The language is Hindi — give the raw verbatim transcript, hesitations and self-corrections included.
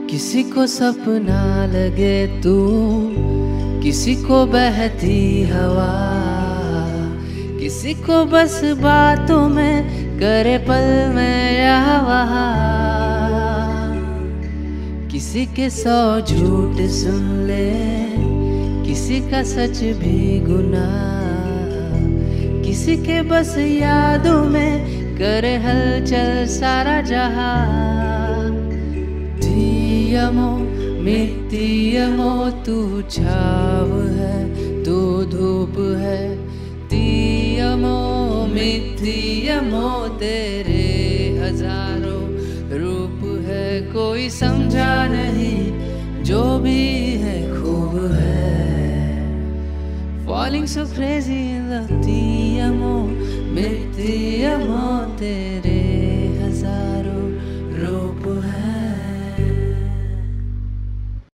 किसी को सपना लगे तू, किसी को बहती हवा, किसी को बस बातों में करे पल में यहाँ वहाँ। किसी के सौ झूठ सुन ले, किसी का सच भी गुनाह, किसी के बस यादों में करे हलचल सारा जहां। दियमो मित्तियमो तू छाव है, तू धूप है। दियमो मित्तियमो तेरे हजारों रूप है, कोई समझा नहीं जो भी है खूब है। Falling so crazy in love, ti amo, me ti amo, tere